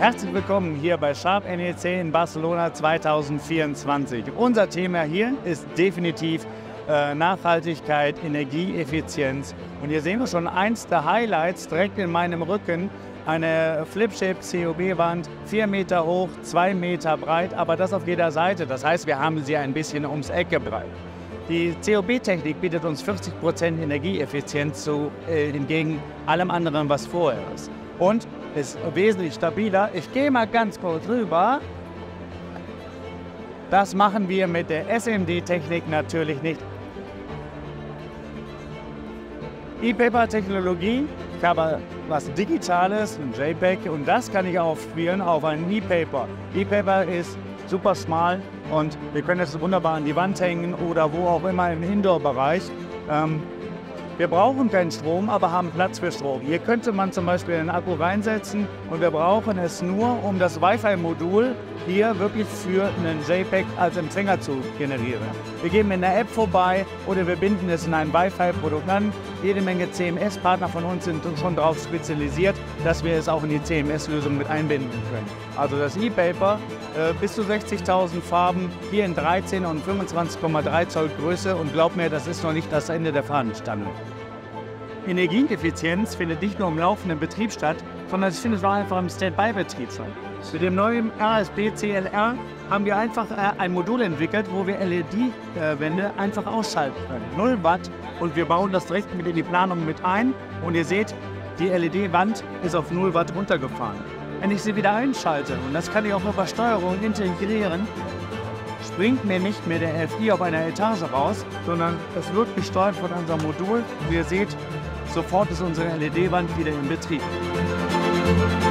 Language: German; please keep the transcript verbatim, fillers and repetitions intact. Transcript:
Herzlich willkommen hier bei Sharp N E C in Barcelona zweitausendvierundzwanzig. Unser Thema hier ist definitiv äh, Nachhaltigkeit, Energieeffizienz. Und hier sehen wir schon eins der Highlights direkt in meinem Rücken. Eine Flip-Shape C O B-Wand, vier Meter hoch, zwei Meter breit, aber das auf jeder Seite. Das heißt, wir haben sie ein bisschen ums Eck gebreit. Die C O B-Technik bietet uns vierzig Prozent Energieeffizienz zu, äh, entgegen allem anderen, was vorher ist. Und ist wesentlich stabiler. Ich gehe mal ganz kurz rüber. Das machen wir mit der S M D-Technik natürlich nicht. E-Paper-Technologie, ich habe was Digitales, ein JPEG, und das kann ich aufspielen auf einen E-Paper. E-Paper ist super schmal und wir können es wunderbar an die Wand hängen oder wo auch immer im Indoor-Bereich. Ähm, wir brauchen keinen Strom, aber haben Platz für Strom. Hier könnte man zum Beispiel einen Akku reinsetzen und wir brauchen es nur, um das Wi-Fi-Modul hier wirklich für einen JPEG als Empfänger zu generieren. Wir geben in der App vorbei oder wir binden es in ein Wi-Fi-Produkt an. Jede Menge C M S-Partner von uns sind schon darauf spezialisiert, dass wir es auch in die C M S-Lösung mit einbinden können. Also das E-Paper, äh, bis zu sechzigtausend Farben, hier in dreizehn und fünfundzwanzig Komma drei Zoll Größe, und glaub mir, das ist noch nicht das Ende der Fahnenstange. Energieeffizienz findet nicht nur im laufenden Betrieb statt, sondern es findet auch einfach im Standby-Betrieb statt. Mit dem neuen R S B C L R haben wir einfach ein Modul entwickelt, wo wir L E D-Wände einfach ausschalten können. null Watt, und wir bauen das direkt mit in die Planung mit ein. Und ihr seht, die L E D-Wand ist auf null Watt runtergefahren. Wenn ich sie wieder einschalte, und das kann ich auch über Steuerung integrieren, springt mir nicht mehr der L F I auf einer Etage raus, sondern es wird gesteuert von unserem Modul. Und ihr seht, sofort ist unsere L E D-Wand wieder in Betrieb.